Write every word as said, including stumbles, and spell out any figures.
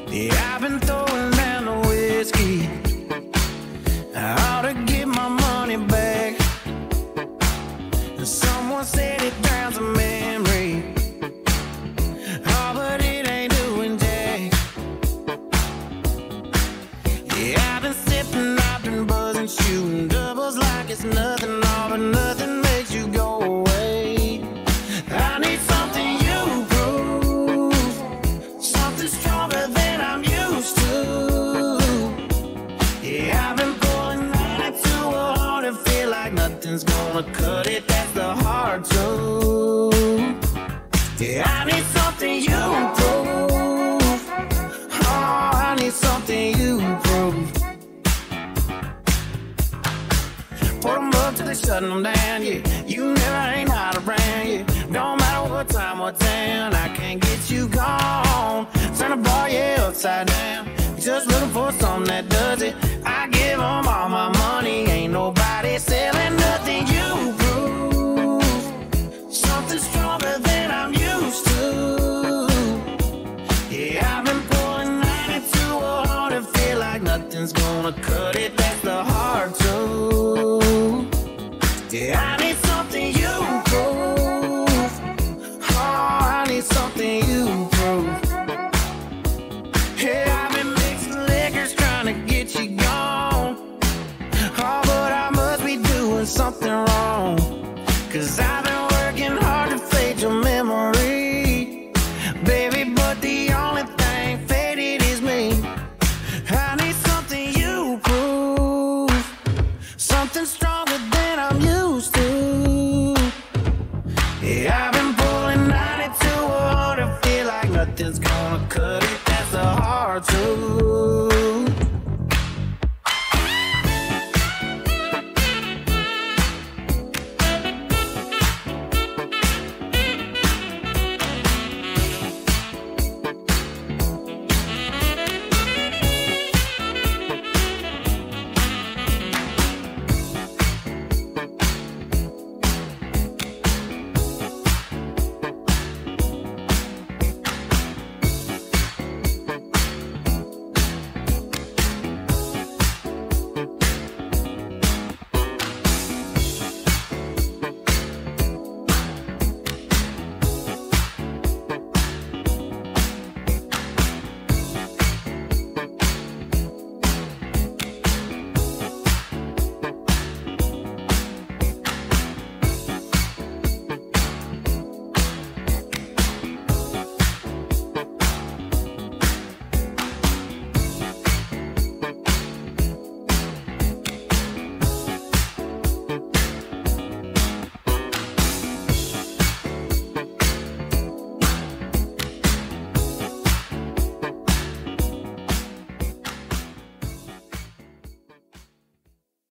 Yeah, I've been throwing down the whiskey. I ought to get my money back. Someone said it drowns a memory. Oh, but it ain't doing jack. Yeah, I've been sipping, I've been buzzing, shooting doubles like it's nothing, all but nothing makes you go away. I need something you prove, something stronger than I'm used to. Yeah, I've been pulling ninety-two hard and feel like nothing's gonna cut it. That's the hard truth. Yeah, I need something you prove. Oh, I need something you prove. Put them up till they shutting them down, yeah. You never ain't hot around, yeah. Don't matter what time or town, I can't get you gone. Turn the bar, yeah, upside down. Just looking for something that does it. I give them all my money, ain't nobody selling nothing you prove. Something stronger than I'm used to. Yeah, I've been pulling ninety-two hard and feel like nothing's gonna cut it. That's the hard truth. Yeah, I need something you prove. Oh, I need something you prove. Yeah, I've been mixing liquors trying to get you gone. Oh, but I must be doing something wrong. Cause I've been working hard to fade your memory, baby, but the only thing faded is me. I need something you prove, something stronger than I'm used to. Yeah, I've been pulling ninety-two hard and feel like nothing's gonna cut it. That's the hard truth.